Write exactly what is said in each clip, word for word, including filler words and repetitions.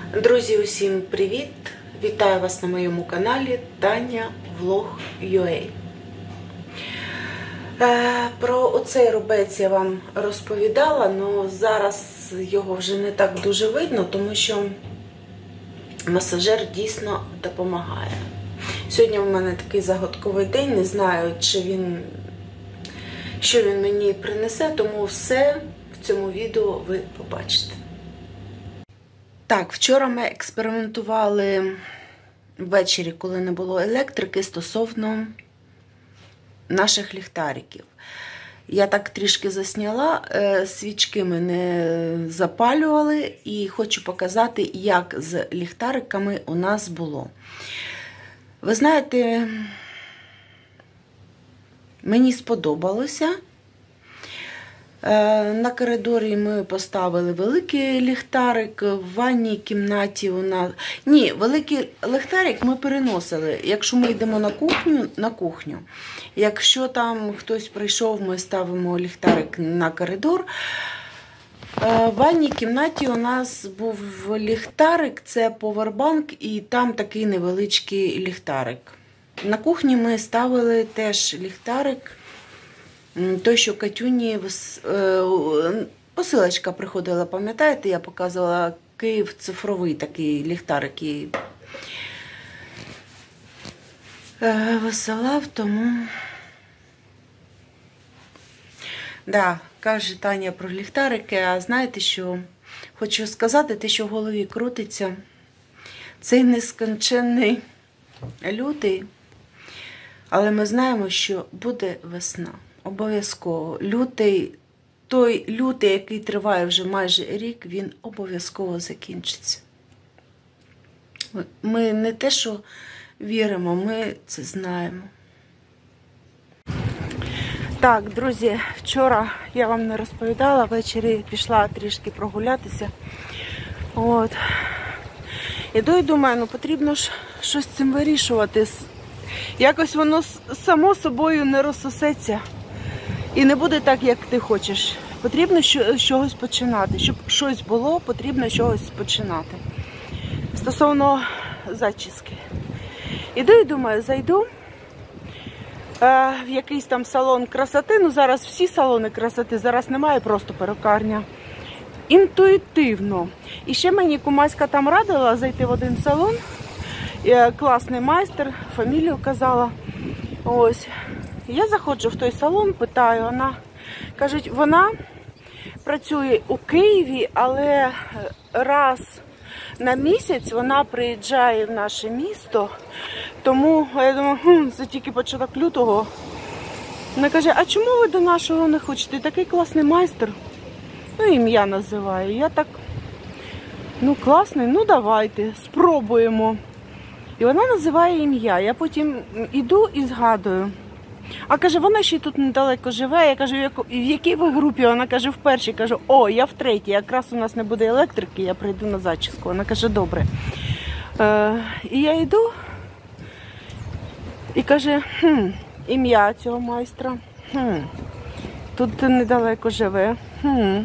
Друзі, усім привіт! Вітаю вас на моєму каналі Таня Влог ю ей. Про оцей рубець я вам розповідала, але зараз його вже не так дуже видно, тому що масажер дійсно допомагає. Сьогодні у мене такий загадковий день, не знаю, чи він, що він мені принесе, тому все в цьому відео ви побачите. Так, вчора ми експериментували ввечері, коли не було електрики, стосовно наших ліхтариків. Я так трішки засняла, свічки ми не запалювали, і хочу показати, як з ліхтариками у нас було. Ви знаєте, мені сподобалося. На коридорі ми поставили великий ліхтарик, в ванній кімнаті у нас... Ні, великий ліхтарик ми переносили. Якщо ми йдемо на кухню, на кухню. Якщо там хтось прийшов, ми ставимо ліхтарик на коридор. В ванній кімнаті у нас був ліхтарик, це повербанк, і там такий невеличкий ліхтарик. На кухні ми ставили теж ліхтарик. Той, що Катюні посилочка приходила, пам'ятаєте, я показувала Київ цифровий такий ліхтарик і висилав, тому... Да, каже Таня про ліхтарики, а знаєте, що хочу сказати, те, що в голові крутиться, цей нескінченний лютий, але ми знаємо, що буде весна. Обов'язково. Лютий, той лютий, який триває вже майже рік, він обов'язково закінчиться. Ми не те, що віримо, ми це знаємо. Так, друзі, вчора я вам не розповідала, ввечері пішла трішки прогулятися. От. Іду і думаю, ну потрібно ж щось з цим вирішувати. Якось воно само собою не розсосеться. І не буде так, як ти хочеш. Потрібно з чогось починати. Щоб щось було, потрібно з чогось починати. Стосовно зачіски. Іду і думаю, зайду е, в якийсь там салон красоти. Ну, зараз всі салони красоти, зараз немає, просто перукарня. Інтуїтивно. І ще мені кумаська там радила зайти в один салон. Е, класний майстер, фамілію казала. Ось. Я заходжу в той салон, питаю, вона, кажуть, вона працює у Києві, але раз на місяць вона приїжджає в наше місто, тому, я думаю, хм, це тільки початок лютого. Вона каже, а чому ви до нашого не хочете? Такий класний майстер. Ну, ім'я називаю. Я так, ну, класний, ну, давайте, спробуємо. І вона називає ім'я. Я потім іду і згадую. А каже, вона ще тут недалеко живе. Я кажу, в якій ви групі? Вона каже, в першій. Кажу, о, я в третій. Якраз у нас не буде електрики, я прийду на зачіску. Вона каже, добре. Е, і я йду і каже, хм, ім'я цього майстра. Хм, тут недалеко живе. Хм.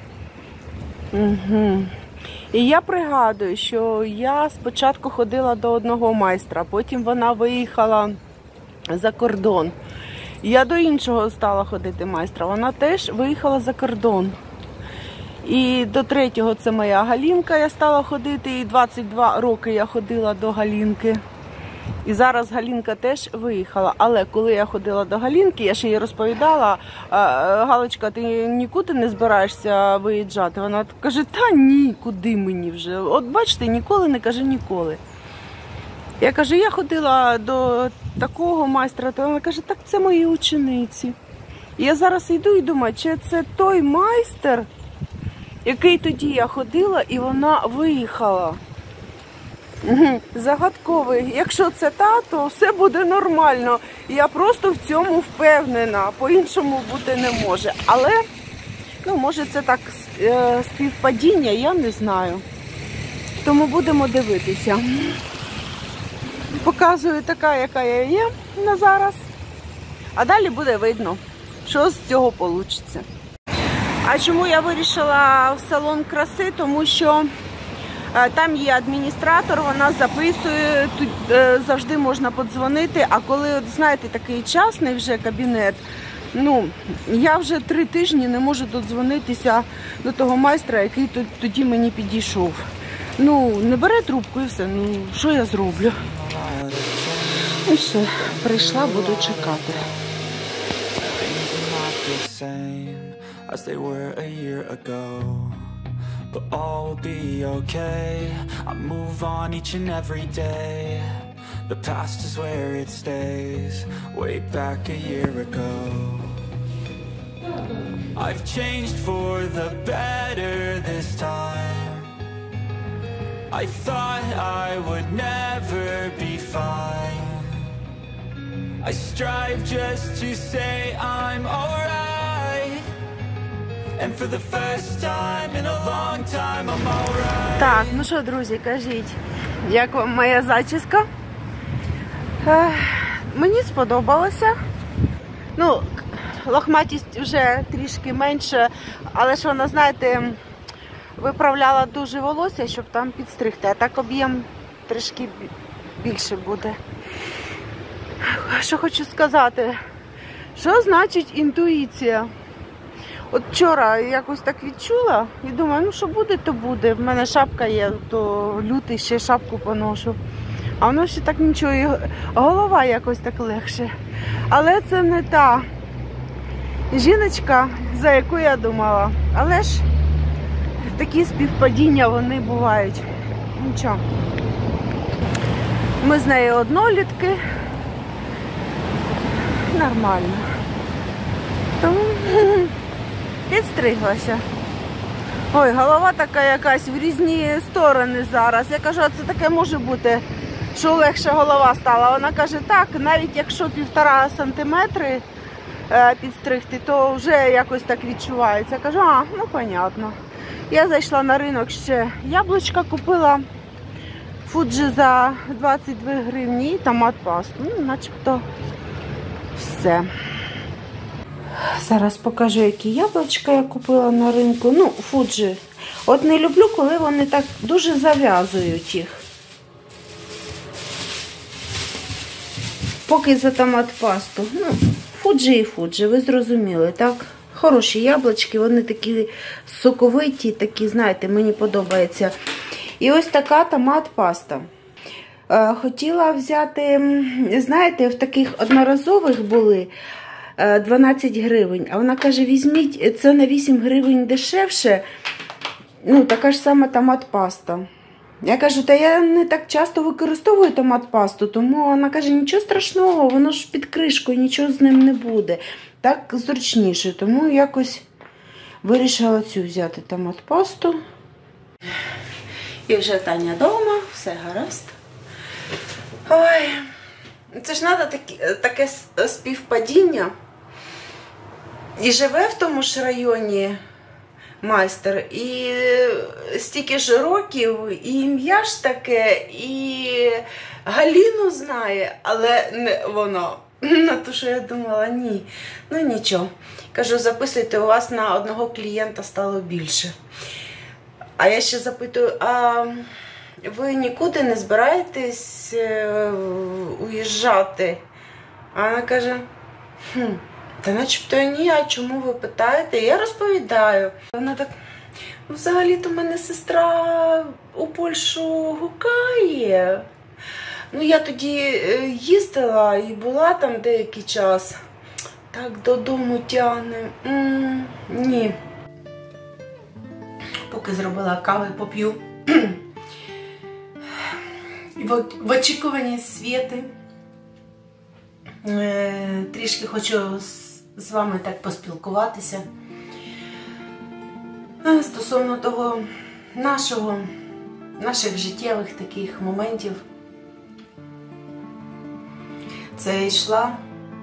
Угу. І я пригадую, що я спочатку ходила до одного майстра, потім вона виїхала за кордон. Я до іншого стала ходити майстра, вона теж виїхала за кордон. І до третього це моя Галінка, я стала ходити, і двадцять два роки я ходила до Галінки. І зараз Галінка теж виїхала. Але коли я ходила до Галінки, я ще їй розповідала, Галочка, ти нікуди не збираєшся виїжджати? Вона каже, та ні, куди мені вже? От бачите, ніколи не каже ніколи. Я кажу, я ходила до такого майстра, то вона каже, так це мої учениці. І я зараз йду і думаю, чи це той майстер, який тоді я ходила, і вона виїхала. Загадковий. Якщо це та, то все буде нормально. Я просто в цьому впевнена, по-іншому бути не може. Але, ну, може це так співпадіння, я не знаю. Тому будемо дивитися. Показую така, яка я є на зараз. А далі буде видно, що з цього вийде. А чому я вирішила в салон краси? Тому що Там є адміністратор, вона записує, тут завжди можна подзвонити. А коли, от, знаєте, такий частний вже кабінет, ну, я вже три тижні не можу додзвонитися до того майстра, який тоді мені підійшов. Ну, не бере трубку і все, ну, що я зроблю? І все, прийшла, буду чекати. As they were a year ago, but all will be okay. I move on each and every day. The past is where it stays, way back a year ago. I've changed for the better this time. I thought I would never be fine. I strive just to say I'm alright. And for the first time in a long time I'm alright. Так, ну що, друзі, кажіть, як вам моя зачіска? Е, мені сподобалося. Ну, лохматість вже трішки менше, але ж вона, знаєте, виправляла дуже волосся, щоб там підстригти, а так об'єм трішки більше буде. Що хочу сказати? Що значить інтуїція? От вчора якось так відчула і думаю, ну що буде, то буде. В мене шапка є, то лютий ще шапку поношу. А воно ще так нічого, і голова якось так легше. Але це не та жіночка, за яку я думала. Але ж такі співпадіння вони бувають. Нічого. Ми з нею однолітки. Нормально. Тому підстриглася. Ой, голова така якась в різні сторони зараз. Я кажу, а це таке може бути, що легше голова стала. Вона каже, так, навіть якщо півтора сантиметри підстригти, то вже якось так відчувається. Я кажу, а, ну, понятно. Я зайшла на ринок, ще яблучка купила, Фуджі за двадцять дві гривні і томат пасту. Ну, начебто все. Зараз покажу, які яблучка я купила на ринку. Ну, Фуджі. От не люблю, коли вони так дуже зав'язують їх. Поки за томат пасту. Ну, Фуджі і Фуджі, ви зрозуміли, так? Хороші яблучки, вони такі соковиті, такі, знаєте, мені подобається. І ось така томат паста. Хотіла взяти, знаєте, в таких одноразових були дванадцять гривень. А вона каже, візьміть, це на вісім гривень дешевше. Ну, така ж сама томат паста. Я кажу, та я не так часто використовую томат пасту, тому вона каже, нічого страшного, воно ж під кришкою, нічого з ним не буде. Так зручніше, тому якось вирішила цю взяти томат пасту. І вже Таня вдома, все гаразд. Ой, це ж треба таке, таке співпадіння. І живе в тому ж районі майстер, і стільки ж років, і ім'я ж таке, і Галіну знає, але не воно. На те, що я думала, ні. Ну нічого. Кажу, записуйте, у вас на одного клієнта стало більше. А я ще запитую, а ви нікуди не збираєтесь уїжджати? А вона каже, хм, та начебто ні, а чому ви питаєте? Я розповідаю. Вона так, ну взагалі-то мене сестра у Польщу гукає. Ну я тоді їздила і була там деякий час. Так додому тягне. М-м, ні. Поки зробила кави, поп'ю. В очікуванні Світи. Трішки хочу з вами так поспілкуватися. Стосовно того нашого, наших життєвих таких моментів. Це йшла.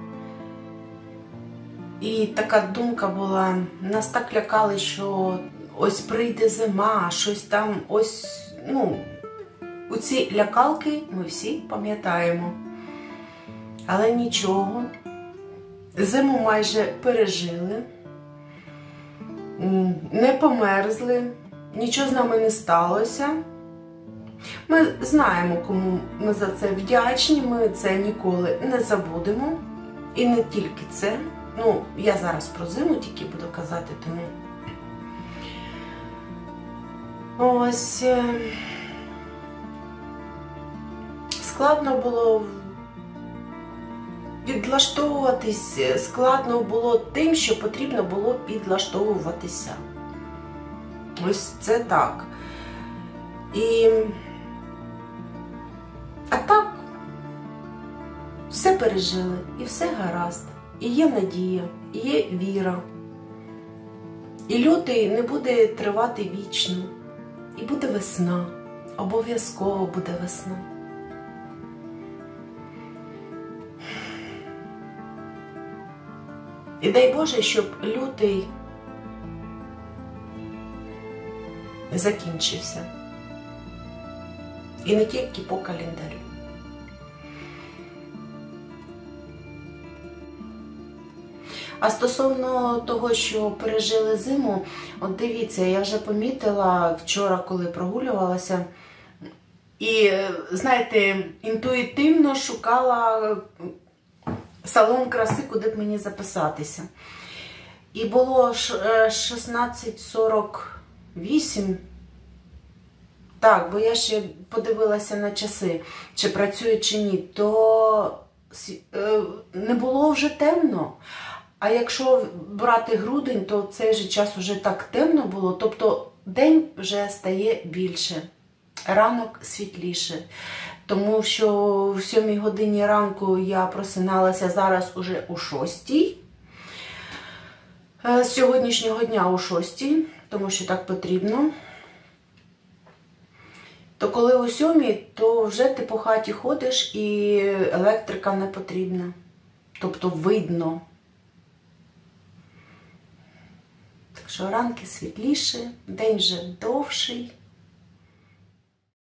І така думка була, нас так лякали, що ось прийде зима, щось там, ось, ну, у ці лякалки ми всі пам'ятаємо. Але нічого, зиму майже пережили, не померзли, нічого з нами не сталося. Ми знаємо, кому ми за це вдячні, ми це ніколи не забудемо. І не тільки це. Ну, я зараз про зиму тільки буду казати, тому ось складно було підлаштовуватись, складно було тим, що потрібно було підлаштовуватися. Ось це так. І а так все пережили, і все гаразд. І є надія, і є віра. І лютий не буде тривати вічно. І буде весна. Обов'язково буде весна. І дай Боже, щоб лютий закінчився. І не тільки по календарю. А стосовно того, що пережили зиму, от дивіться, я вже помітила вчора, коли прогулювалася, і, знаєте, інтуїтивно шукала салон краси, куди б мені записатися. І було шістнадцять сорок вісім. Так, бо я ще подивилася на часи, чи працює, чи ні, то не було вже темно. А якщо брати грудень, то в цей же час вже так темно було, тобто день вже стає більше, ранок світліше. Тому що в сьомій годині ранку я просиналася, зараз уже о шостій. З сьогоднішнього дня о шостій, тому що так потрібно. То коли о сьомій, то вже ти по хаті ходиш і електрика не потрібна. Тобто видно. Так що ранки світліше, день вже довший.